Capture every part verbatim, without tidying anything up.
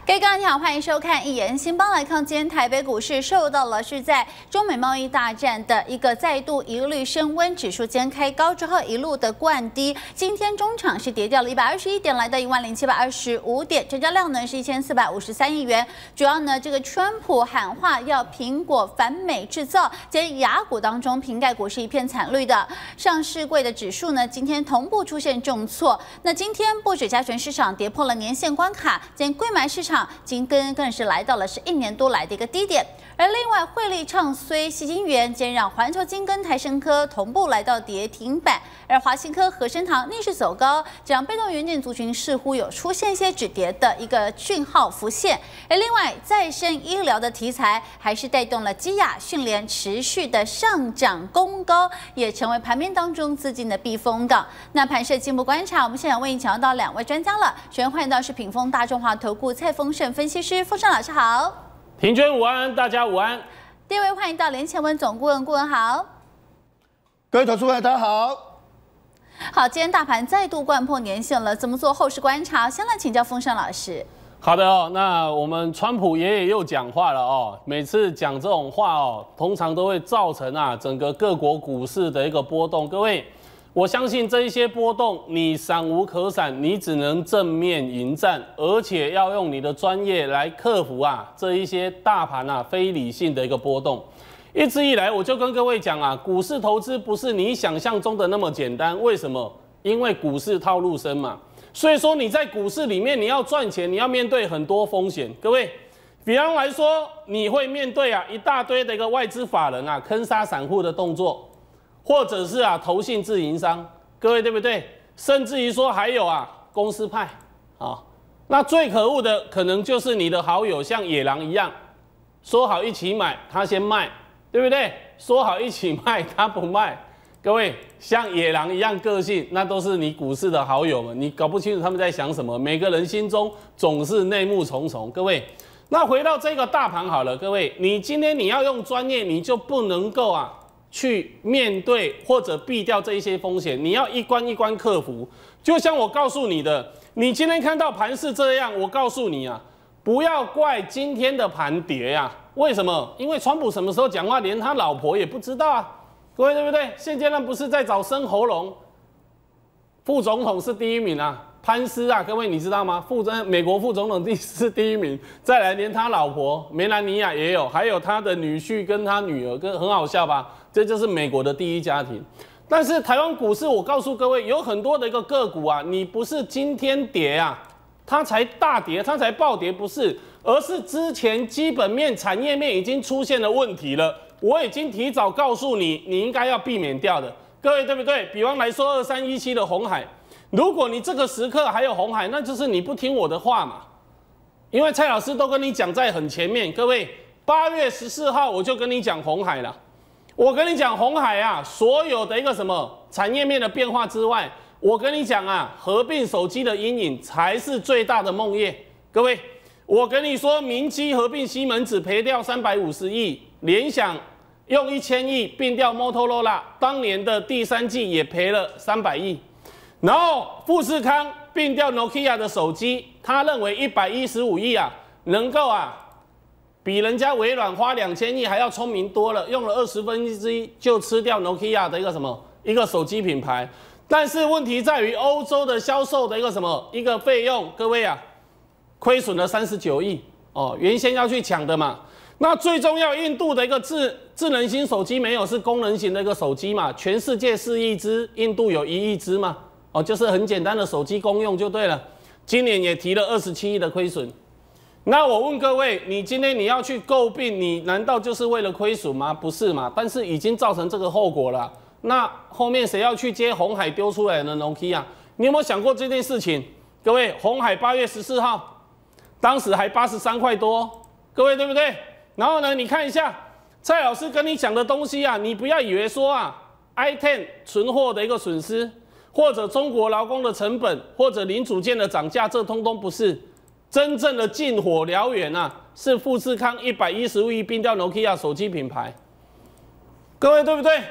各位观众你好，欢迎收看《一言新邦》。来看，今天台北股市受到了是在中美贸易大战的一个再度一律升温，指数间开高之后一路的灌低。今天中场是跌掉了一百二十一点，来到一万零七百二十五点，成交量呢是一千四百五十三亿元。主要呢，这个川普喊话要苹果反美制造，在雅股当中，瓶盖股是一片惨绿的。上市柜的指数呢，今天同步出现重挫。那今天不止加权市场跌破了年线关卡，今天柜买市场今更更是来到了是一年多来的一个低点，而另外汇利唱衰矽晶圆，今天让环球晶跟台升科同步来到跌停板，而华新科、和生堂逆势走高，这样被动元件族群似乎有出现一些止跌的一个讯号浮现。而另外再生医疗的题材还是带动了基亚、讯联持续的上涨攻高，也成为盘面当中资金的避风港。那盘势进一步观察，我们现场为你请到到两位专家了，首先欢迎到是品丰大众华投顾蔡丰盛分析师，丰盛老师好。 庭娟午安，大家午安。 第二位欢迎到连前文总顾问，顾问好。 各位投资者大家好。 好，今天大盘再度掼破年线了，怎么做后市观察？先来请教丰盛老师。 好的哦，那我们川普爷爷又讲话了哦，每次讲这种话哦，通常都会造成啊整个各国股市的一个波动。各位，我相信这一些波动你闪无可闪，你只能正面迎战，而且要用你的专业来克服啊这一些大盘啊非理性的一个波动。一直以来我就跟各位讲啊，股市投资不是你想象中的那么简单。为什么？因为股市套路深嘛。所以说你在股市里面你要赚钱，你要面对很多风险。各位，比方来说，你会面对啊一大堆的一个外资法人啊坑杀散户的动作，或者是啊投信自营商，各位对不对？甚至于说还有啊公司派啊，那最可恶的可能就是你的好友像野狼一样，说好一起买，他先卖，对不对？说好一起卖，他不卖。各位，像野狼一样个性，那都是你股市的好友们，你搞不清楚他们在想什么。每个人心中总是内幕重重。各位，那回到这个大盘好了，各位，你今天你要用专业，你就不能够啊去面对或者避掉这一些风险，你要一关一关克服。就像我告诉你的，你今天看到盘是这样，我告诉你啊，不要怪今天的盘跌啊。为什么？因为川普什么时候讲话，连他老婆也不知道啊。各位对不对？现阶段不是在找生喉咙，副总统是第一名啊，潘斯啊，各位你知道吗？副总美国副总统第是第一名，再来连他老婆梅兰妮亚也有，还有他的女婿跟他女儿，跟很好笑吧？这就是美国的第一家庭。但是台湾股市，我告诉各位，有很多的一个个股啊，你不是今天跌啊，它才大跌，它才暴跌，不是，而是之前基本面、产业面已经出现了问题了。我已经提早告诉你，你应该要避免掉的，各位对不对？比方来说，二三一七的鸿海，如果你这个时刻还有鸿海，那就是你不听我的话嘛。因为蔡老师都跟你讲在很前面，各位，八月十四号我就跟你讲鸿海了。我跟你讲鸿海啊，所有的一个什么产业面的变化之外，我跟你讲啊，合并手机的阴影才是最大的梦魇。各位，我跟你说，明基合并西门子赔掉三百五十亿，联想用一千亿并掉 Motorola， 当年的第三季也赔了三百亿。然后富士康并掉 Nokia 的手机，他认为一百一十五亿啊，能够啊比人家微软花两千亿还要聪明多了，用了二十分之一就吃掉 Nokia 的一个什么一个手机品牌。但是问题在于欧洲的销售的一个什么一个费用，各位啊，亏损了三十九亿哦，原先要去抢的嘛。那最重要，印度的一个智智能型手机没有，是功能型的一个手机嘛？全世界四亿只，印度有一亿只嘛？哦，就是很简单的手机公用就对了。今年也提了二十七亿的亏损。那我问各位，你今天你要去诟病，你难道就是为了亏损吗？不是嘛？但是已经造成这个后果了。那后面谁要去接鸿海丢出来的 Nokia？ 你有没有想过这件事情？各位，鸿海八月十四号，当时还八十三块多，各位对不对？然后呢，你看一下蔡老师跟你讲的东西啊，你不要以为说啊 ，i 十 存货的一个损失，或者中国劳工的成本，或者零组件的涨价，这通通不是真正的近火燎原啊，是富士康一百一十五亿并掉 Nokia 手机品牌，各位对不对？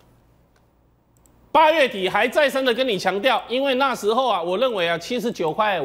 八月底还再三的跟你强调，因为那时候啊，我认为啊七十九块五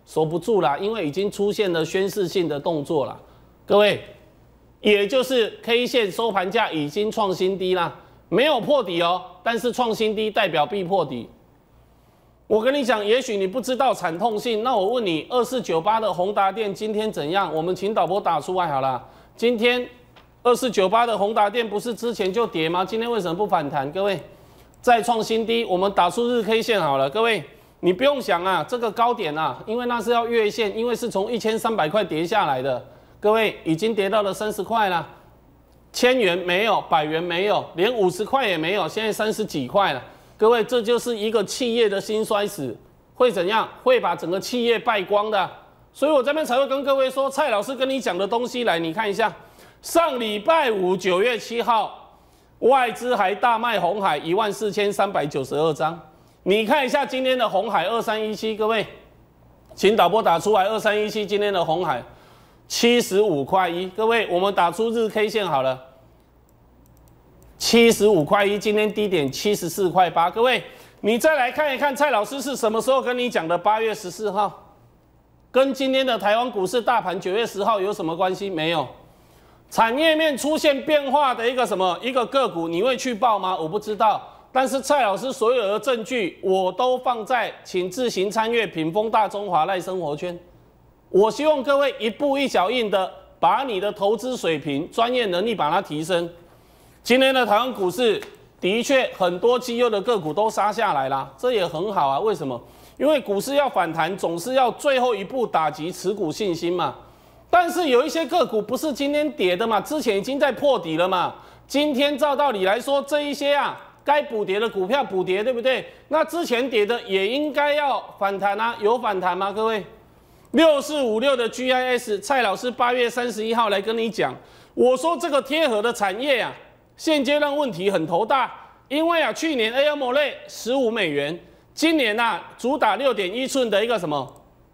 守不住啦，因为已经出现了宣示性的动作啦。各位，也就是 K 线收盘价已经创新低啦，没有破底哦，但是创新低代表必破底。我跟你讲，也许你不知道惨痛性，那我问你，二四九八的宏达电今天怎样？我们请导播打出来好了。今天二四九八的宏达电不是之前就跌吗？今天为什么不反弹？各位，再创新低，我们打出日 K 线好了。各位，你不用想啊，这个高点啊，因为那是要月线，因为是从一千三百块跌下来的。各位，已经跌到了三十块了，千元没有，百元没有，连五十块也没有，现在三十几块了。各位，这就是一个企业的兴衰史，会怎样？会把整个企业败光的。所以我这边才会跟各位说，蔡老师跟你讲的东西，来你看一下。上礼拜五九月七号，外资还大卖鸿海一万四千三百九十二张。你看一下今天的鸿海二三一七，各位，请导播打出来二三一七今天的鸿海七十五块一。各位，我们打出日 K 线好了。七十五块一，今天低点七十四块八。各位，你再来看一看蔡老师是什么时候跟你讲的？八月十四号，跟今天的台湾股市大盘九月十号有什么关系？没有。产业面出现变化的一个什么一个个股，你会去报吗？我不知道。但是蔡老师所有的证据我都放在请自行参阅品丰大中华赖生活圈。我希望各位一步一脚印的把你的投资水平、专业能力把它提升。今天的台湾股市的确很多绩优的个股都杀下来啦，这也很好啊。为什么？因为股市要反弹，总是要最后一步打击持股信心嘛。但是有一些个股不是今天跌的嘛，之前已经在破底了嘛。今天照道理来说，这一些啊该补跌的股票补跌，对不对？那之前跌的也应该要反弹啊，有反弹吗？各位，六四五六的 G I S， 蔡老师八月三十一号来跟你讲，我说这个贴合的产业啊。现阶段问题很头大，因为啊，去年 A M O L E D 十五美元，今年啊主打六点一寸的一个什么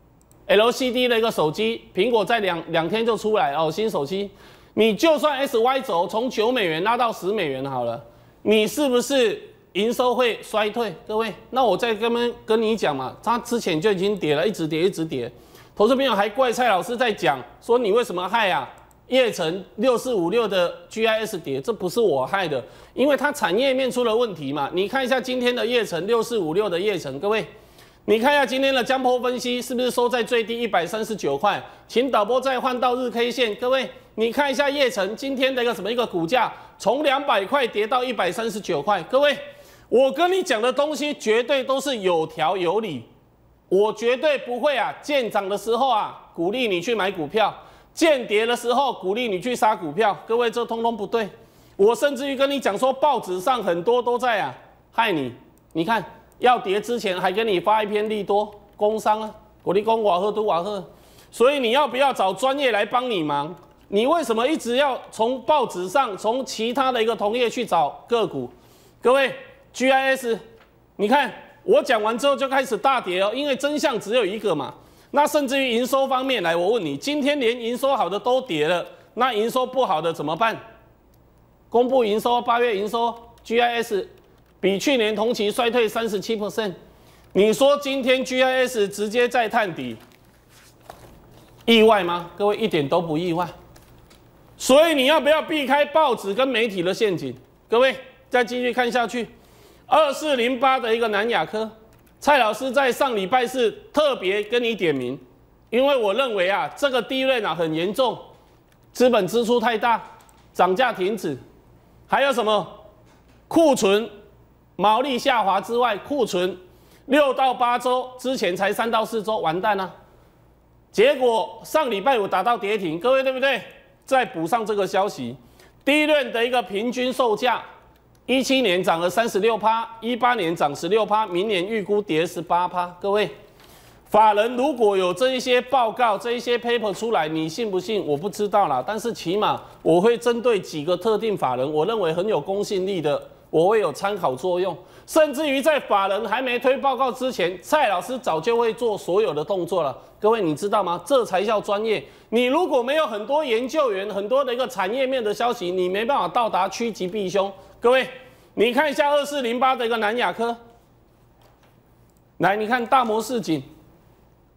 L C D 的一个手机，苹果在两两天就出来哦，新手机，你就算 S Y 轴从九美元拉到十美元好了，你是不是营收会衰退？各位，那我再跟跟你讲嘛，它之前就已经跌了，一直跌一直跌，投资朋友还怪蔡老师在讲说你为什么害啊？业成六四五六的 G I S 跌，这不是我害的，因为它产业面出了问题嘛。你看一下今天的业成六四五六的业成，各位，你看一下今天的江波分析是不是收在最低一百三十九块？请导播再换到日 K 线，各位，你看一下业成今天的一个什么一个股价，从两百块跌到一百三十九块。各位，我跟你讲的东西绝对都是有条有理，我绝对不会啊见涨的时候啊鼓励你去买股票。见跌的时候鼓励你去杀股票，各位这通通不对。我甚至于跟你讲说，报纸上很多都在啊害你。你看要跌之前还给你发一篇利多工商啊，我立功瓦赫都瓦赫。所以你要不要找专业来帮你忙？你为什么一直要从报纸上、从其他的一个同业去找个股？各位 G I S， 你看我讲完之后就开始大跌哦，因为真相只有一个嘛。那甚至于营收方面来，我问你，今天连营收好的都跌了，那营收不好的怎么办？公布营收，八月营收 G I S 比去年同期衰退 百分之三十七， 你说今天 G I S 直接再探底，意外吗？各位一点都不意外。所以你要不要避开报纸跟媒体的陷阱？各位再继续看下去，二四零八的一个南亚科。蔡老师在上礼拜是特别跟你点名，因为我认为啊，这个低润啊很严重，资本支出太大，涨价停止，还有什么库存毛利下滑之外，库存六到八周之前才三到四周，完蛋了、啊。结果上礼拜五打到跌停，各位对不对？再补上这个消息，低润的一个平均售价。一七年涨了 百分之三十六， 一八年涨 百分之十六， 明年预估跌 百分之十八。 各位，法人如果有这一些报告、这一些 paper 出来，你信不信？我不知道啦。但是起码我会针对几个特定法人，我认为很有公信力的，我会有参考作用。甚至于在法人还没推报告之前，蔡老师早就会做所有的动作了。各位，你知道吗？这才叫专业。你如果没有很多研究员、很多的一个产业面的消息，你没办法到达趋吉避凶。各位，你看一下二四零八的一个南亚科，来，你看大摩市井，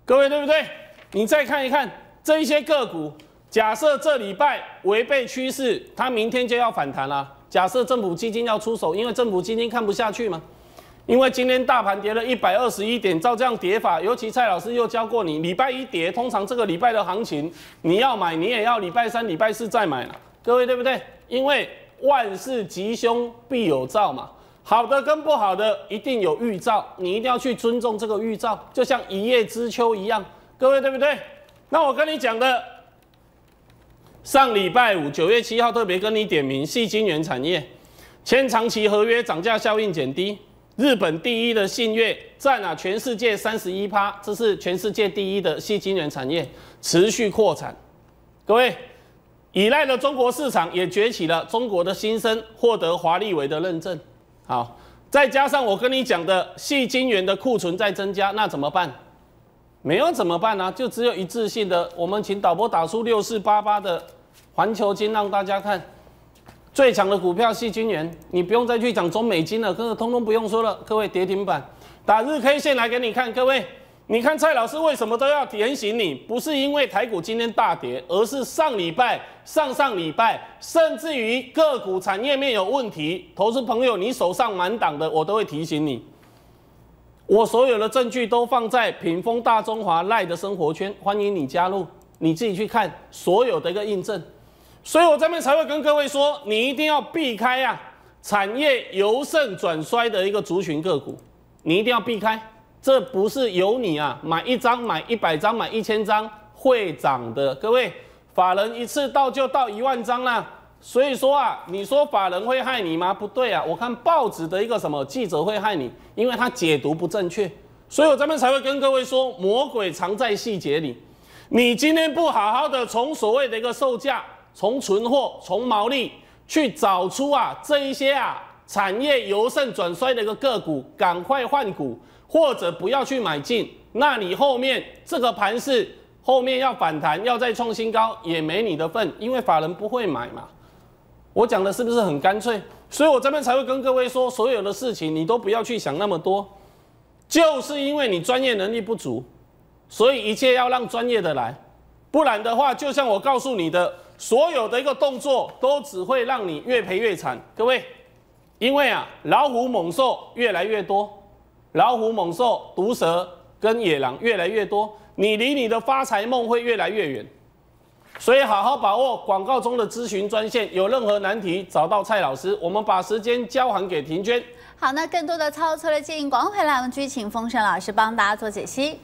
各位对不对？你再看一看这一些个股，假设这礼拜违背趋势，它明天就要反弹啦。假设政府基金要出手，因为政府基金看不下去嘛。因为今天大盘跌了一百二十一点，照这样跌法，尤其蔡老师又教过你，礼拜一跌，通常这个礼拜的行情你要买，你也要礼拜三、礼拜四再买了，各位对不对？因为万事吉凶必有兆嘛，好的跟不好的一定有预兆，你一定要去尊重这个预兆，就像一叶知秋一样，各位对不对？那我跟你讲的，上礼拜五九月七号特别跟你点名矽晶圆产业，签长期合约，涨价效应减低。日本第一的信越占啊全世界三十一趴，这是全世界第一的矽晶圆产业，持续扩产。各位，依赖的中国市场也崛起了，中国的新生获得华立微的认证。好，再加上我跟你讲的矽晶圆的库存在增加，那怎么办？没有怎么办呢、啊？就只有一致性的，我们请导播打出六四八八的环球金让大家看。最强的股票矽晶圆，你不用再去讲中美金了，各位通通不用说了。各位跌停板，打日 K 线来给你看。各位，你看蔡老师为什么都要提醒你？不是因为台股今天大跌，而是上礼拜、上上礼拜，甚至于个股产业面有问题。投资朋友，你手上满档的，我都会提醒你。我所有的证据都放在品丰大中华赖的生活圈，欢迎你加入，你自己去看所有的一个印证。所以我这边才会跟各位说，你一定要避开啊产业由盛转衰的一个族群个股，你一定要避开。这不是由你啊买一张、买一百张、买一千张会涨的。各位，法人一次到就到一万张啦。所以说啊，你说法人会害你吗？不对啊，我看报纸的一个什么记者会害你，因为他解读不正确。所以我这边才会跟各位说，魔鬼藏在细节里。你今天不好好的从所谓的一个售价。从存货、从毛利去找出啊这一些啊产业由盛转衰的一个个股，赶快换股，或者不要去买进。那你后面这个盘势后面要反弹，要再创新高，也没你的份，因为法人不会买嘛。我讲的是不是很干脆？所以我这边才会跟各位说，所有的事情你都不要去想那么多，就是因为你专业能力不足，所以一切要让专业的来，不然的话，就像我告诉你的。所有的一个动作都只会让你越赔越惨，各位，因为啊老虎猛兽越来越多，老虎猛兽、毒蛇跟野狼越来越多，你离你的发财梦会越来越远。所以好好把握广告中的咨询专线，有任何难题找到蔡老师，我们把时间交还给婷娟。 好，那更多的操作的建议，广告回来我们继续请丰盛老师帮大家做解析。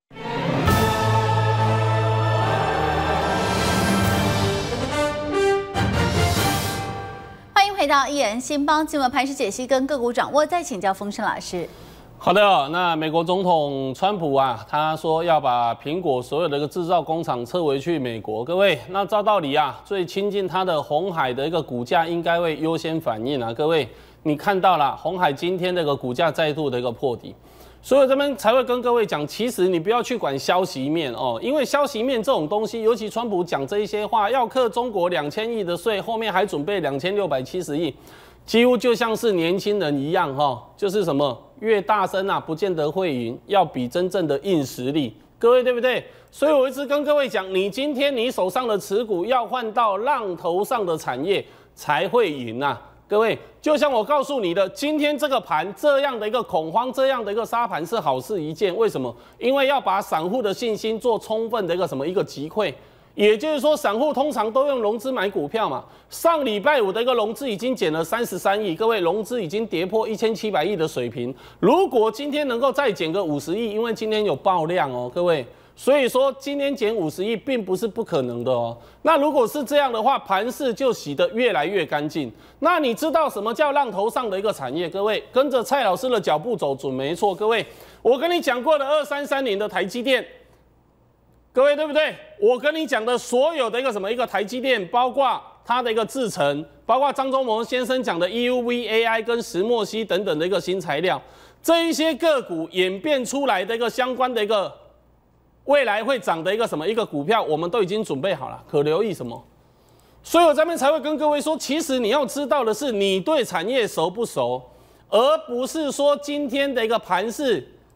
回到一言新邦新闻盘势解析跟个股掌握，再请教丰盛老师。 好的、哦，那美国总统川普啊，他说要把苹果所有的一个制造工厂撤回去美国。各位，那照道理啊，最亲近他的鸿海的一个股价应该会优先反应啊。各位，你看到了鸿海今天的一个股价再度的一个破底。所以我这边才会跟各位讲，其实你不要去管消息面哦，因为消息面这种东西，尤其川普讲这一些话，要课中国两千亿的税，后面还准备两千六百七十亿，几乎就像是年轻人一样哈、哦，就是什么越大声啊，不见得会赢，要比真正的硬实力，各位对不对？所以我一直跟各位讲，你今天你手上的持股要换到浪头上的产业才会赢啊。各位，就像我告诉你的，今天这个盘这样的一个恐慌，这样的一个杀盘是好事一件。为什么？因为要把散户的信心做充分的一个什么一个击溃。也就是说，散户通常都用融资买股票嘛。上礼拜五的一个融资已经减了三十三亿，各位，融资已经跌破一千七百亿的水平。如果今天能够再减个五十亿，因为今天有爆量哦，各位。所以说，今天减五十亿并不是不可能的哦。那如果是这样的话，盘势就洗得越来越干净。那你知道什么叫浪头上的一个产业？各位跟着蔡老师的脚步走准没错。各位，我跟你讲过的二三三零的台积电，各位对不对？我跟你讲的所有的一个什么一个台积电，包括它的一个制程，包括张忠谋先生讲的 E U V A I 跟石墨烯等等的一个新材料，这一些个股演变出来的一个相关的一个。未来会涨的一个什么一个股票，我们都已经准备好了，可留意什么？所以我这边才会跟各位说，其实你要知道的是，你对产业熟不熟，而不是说今天的一个盘势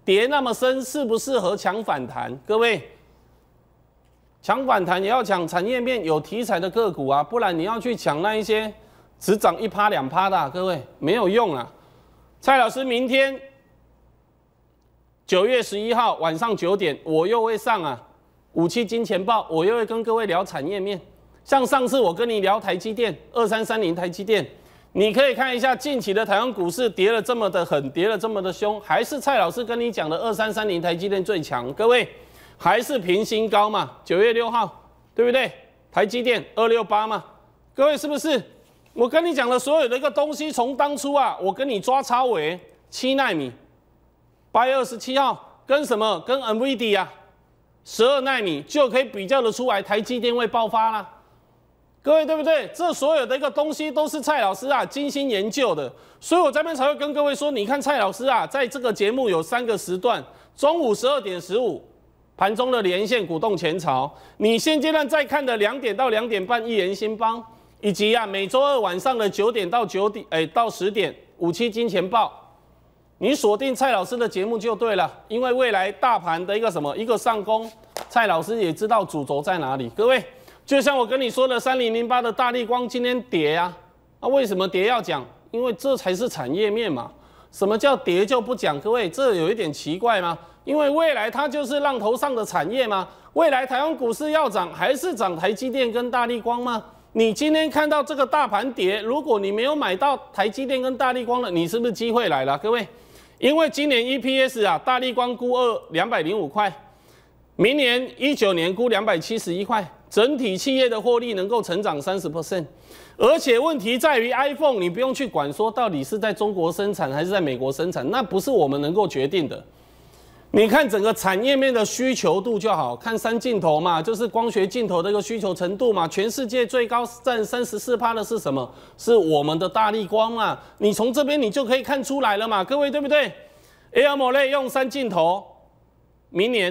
跌那么深，适不适合抢反弹？各位，抢反弹也要抢产业面有题材的个股啊，不然你要去抢那一些只涨一趴两趴的、啊，各位没有用啊。蔡老师明天九月十一号晚上九点，我又会上啊五七金钱报，我又会跟各位聊产业面。像上次我跟你聊台积电二三三零台积电。你可以看一下近期的台湾股市跌了这么的狠，跌了这么的凶，还是蔡老师跟你讲的二三三零台积电最强，各位还是平新高嘛？九月六号，对不对？台积电二六八嘛，各位是不是？我跟你讲的所有的一个东西，从当初啊，我跟你抓超微七奈米，八月二十七号跟什么？跟 NVIDIA 啊，十二奈米就可以比较得出来，台积电会爆发啦。各位对不对？这所有的一个东西都是蔡老师啊精心研究的，所以我这边才会跟各位说，你看蔡老师啊，在这个节目有三个时段，中午十二点十五盘中的连线股动前朝，你现阶段在看的两点到两点半一言兴邦，以及啊每周二晚上的九点到九点哎到十点五七金钱报，你锁定蔡老师的节目就对了，因为未来大盘的一个什么一个上攻，蔡老师也知道主轴在哪里，各位。就像我跟你说的，三零零八的大立光今天跌啊，那、啊、为什么跌要讲？因为这才是产业面嘛。什么叫跌就不讲？各位，这有一点奇怪吗？因为未来它就是浪头上的产业嘛。未来台湾股市要涨，还是涨台积电跟大立光吗？你今天看到这个大盘跌，如果你没有买到台积电跟大立光的，你是不是机会来了？各位，因为今年 E P S 啊，大立光估二两百零五块，明年一九年估两百七十一块。整体企业的获利能够成长 百分之三十， 而且问题在于 iPhone， 你不用去管说到底是在中国生产还是在美国生产，那不是我们能够决定的。你看整个产业面的需求度就好，看三镜头嘛，就是光学镜头的一个需求程度嘛，全世界最高占 百分之三十四 的是什么？是我们的大立光嘛，你从这边你就可以看出来了嘛，各位对不对 ？AMOLED 用三镜头，明年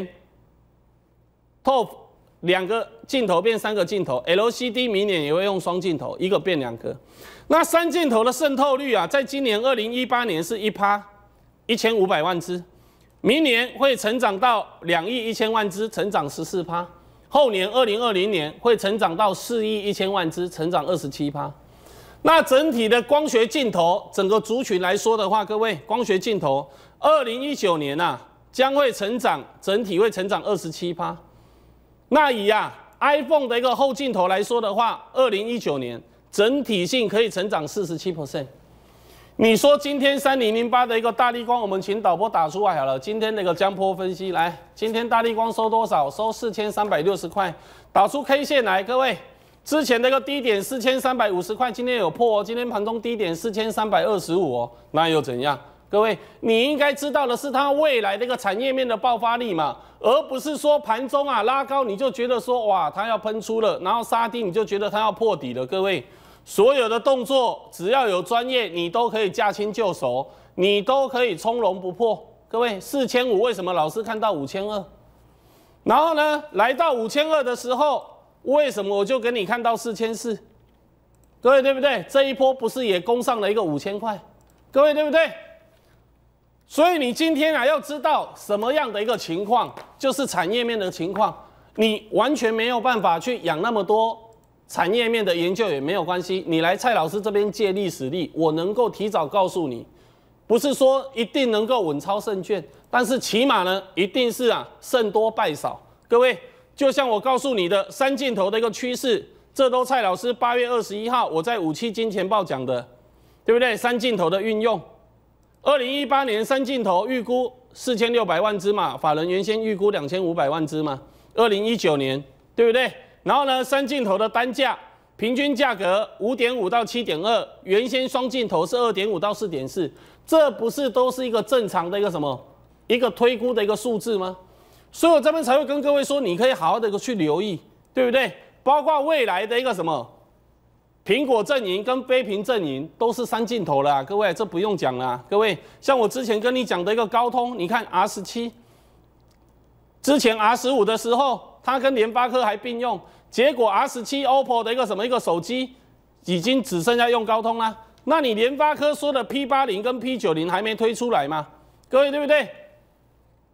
T O F两个镜头变三个镜头 ，L C D 明年也会用双镜头，一个变两个。那三镜头的渗透率啊，在今年二零一八年是一趴，一千五百万只，明年会成长到两亿一千万只，成长十四趴。后年二零二零年会成长到四亿一千万只，成长二十七趴。那整体的光学镜头整个族群来说的话，各位，光学镜头二零一九年啊将会成长，整体会成长二十七趴。那以啊 iPhone 的一个后镜头来说的话，二零一九年整体性可以成长 百分之四十七。你说今天三零零八的一个大立光，我们请导播打出来好了。今天那个江波分析来，今天大立光收多少？收四千三百六十块，导出 K 线来，各位，之前那个低点四千三百五十块，今天有破哦，今天盘中低点四千三百二十五哦，那又怎样？各位，你应该知道的是它未来的一个产业面的爆发力嘛，而不是说盘中啊拉高你就觉得说哇它要喷出了，然后杀低你就觉得它要破底了。各位，所有的动作只要有专业，你都可以驾轻就熟，你都可以从容不迫。各位，四千五为什么老师看到五千二？然后呢，来到五千二的时候，为什么我就给你看到四千四？各位对不对？这一波不是也攻上了一个五千块？各位对不对？所以你今天啊要知道什么样的一个情况，就是产业面的情况，你完全没有办法去养那么多产业面的研究也没有关系，你来蔡老师这边借力使力，我能够提早告诉你，不是说一定能够稳操胜券，但是起码呢一定是啊胜多败少。各位，就像我告诉你的三镜头的一个趋势，这都蔡老师八月二十一号我在五七金钱报讲的，对不对？三镜头的运用。二零一八年三镜头预估四千六百万只嘛，法人原先预估两千五百万只嘛。二零一九年，对不对？然后呢，三镜头的单价平均价格五点五到七点二，原先双镜头是二点五到四点四，这不是都是一个正常的一个什么一个推估的一个数字吗？所以我这边才会跟各位说，你可以好好的去留意，对不对？包括未来的一个什么。苹果阵营跟非屏阵营都是三镜头了、啊，各位，这不用讲了、啊。各位，像我之前跟你讲的一个高通，你看 R 十七，之前 R 十五的时候，它跟联发科还并用，结果 R 十七 O P P O 的一个什么一个手机，已经只剩下用高通啦。那你联发科说的 P 八十跟 P 九十还没推出来吗？各位对不对？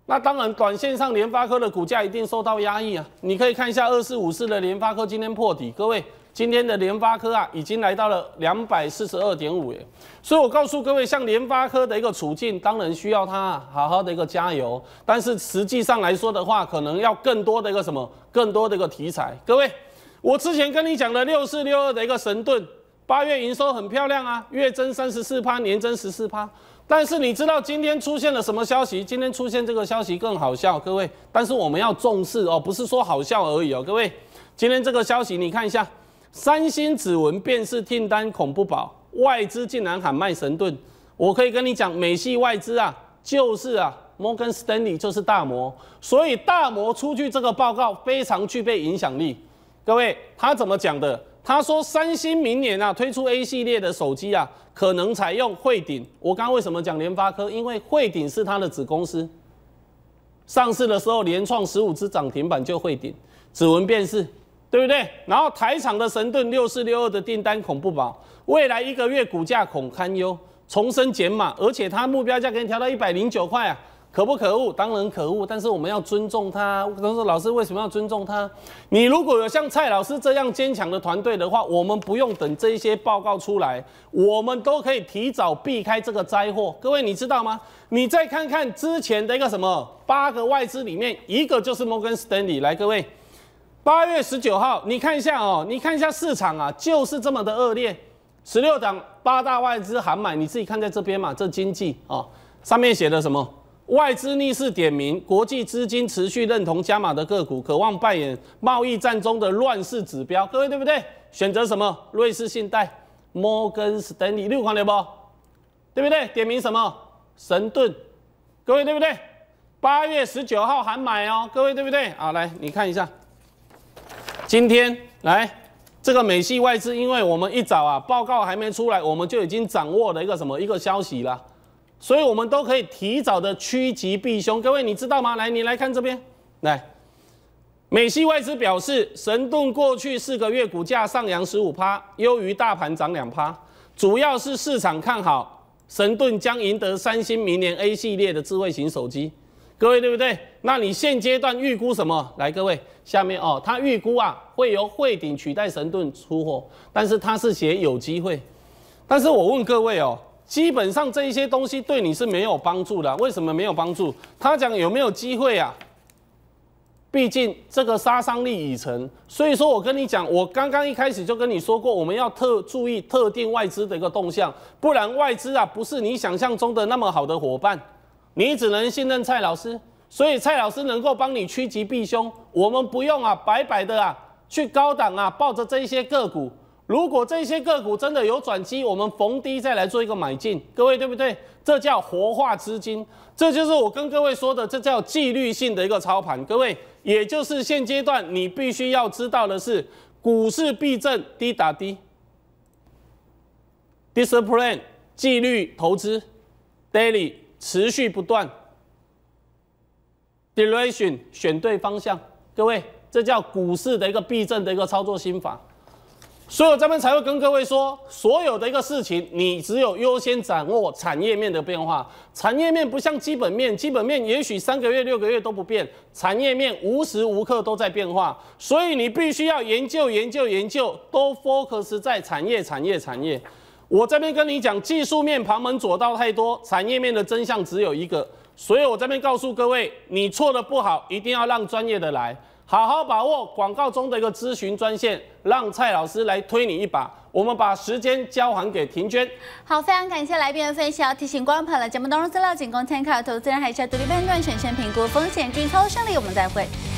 那当然，短线上联发科的股价一定受到压抑啊。你可以看一下二四五四的联发科今天破底，各位，今天的联发科啊，已经来到了两百四十二点五耶。所以我告诉各位，像联发科的一个处境，当然需要它好好的一个加油。但是实际上来说的话，可能要更多的一个什么，更多的一个题材。各位，我之前跟你讲的六四六二的一个神盾，八月营收很漂亮啊，月增三十四趴，年增十四趴。但是你知道今天出现了什么消息？今天出现这个消息更好笑，各位。但是我们要重视哦，不是说好笑而已哦，各位。今天这个消息你看一下，三星指纹辨识订单恐不保，外资竟然喊卖神盾。我可以跟你讲，美系外资啊，就是啊，摩根斯丹利就是大摩，所以大摩出具这个报告非常具备影响力。各位，他怎么讲的？他说三星明年啊推出 A 系列的手机啊，可能采用汇顶。我刚刚为什么讲联发科？因为汇顶是它的子公司，上市的时候连创十五只涨停板就汇顶，指纹辨识，对不对？然后台厂的神盾六四六二的订单恐不保，未来一个月股价恐堪忧，重申减码，而且它目标价给你调到一百零九块啊。可不可恶？当然可恶，但是我们要尊重他。我说老师为什么要尊重他？你如果有像蔡老师这样坚强的团队的话，我们不用等这些报告出来，我们都可以提早避开这个灾祸。各位你知道吗？你再看看之前的一个什么八个外资里面，一个就是摩根斯丹利。来，各位，八月十九号，你看一下哦，你看一下市场啊，就是这么的恶劣。十六档八大外资喊买，你自己看在这边嘛，这经济哦，上面写的什么？外资逆势点名，国际资金持续认同加码的个股，渴望扮演贸易战中的乱世指标。各位对不对？选择什么？瑞士信贷、摩根斯丹利，六款对不？对不对？点名什么？神盾。各位对不对？八月十九号喊买哦，各位对不对？好，来你看一下，今天来这个美系外资，因为我们一早啊报告还没出来，我们就已经掌握了一个什么一个消息了。所以我们都可以提早的趋吉避凶，各位你知道吗？来，你来看这边，来，美系外资表示，神盾过去四个月股价上扬十五趴，优于大盘涨两趴，主要是市场看好神盾将赢得三星明年 A 系列的智慧型手机，各位对不对？那你现阶段预估什么？来，各位，下面哦，他预估啊会由汇顶取代神盾出货，但是他是写有机会，但是我问各位哦。基本上这一些东西对你是没有帮助的，为什么没有帮助？他讲有没有机会啊？毕竟这个杀伤力已成，所以说我跟你讲，我刚刚一开始就跟你说过，我们要特注意特定外资的一个动向，不然外资啊不是你想象中的那么好的伙伴，你只能信任蔡老师，所以蔡老师能够帮你趋吉避凶，我们不用啊白白的啊去高档啊抱着这一些个股。如果这些个股真的有转机，我们逢低再来做一个买进，各位对不对？这叫活化资金，这就是我跟各位说的，这叫纪律性的一个操盘。各位，也就是现阶段你必须要知道的是，股市避震低打低 ，discipline 纪律投资 ，daily 持续不断 ，duration 选对方向。各位，这叫股市的一个避震的一个操作心法。所以我这边才会跟各位说，所有的一个事情，你只有优先掌握产业面的变化。产业面不像基本面，基本面也许三个月、六个月都不变，产业面无时无刻都在变化。所以你必须要研究、研究、研究，都 focus 在产业、产业、产业。我这边跟你讲，技术面旁门左道太多，产业面的真相只有一个。所以我这边告诉各位，你错的不好，一定要让专业的来。好好把握广告中的一个咨询专线，让蔡老师来推你一把。我们把时间交还给婷娟。好，非常感谢来宾的分析。要提醒观众朋友了，节目当中资料仅供参考，投资人还是要独立判断、审慎评估风险，注意操作胜利。我们再会。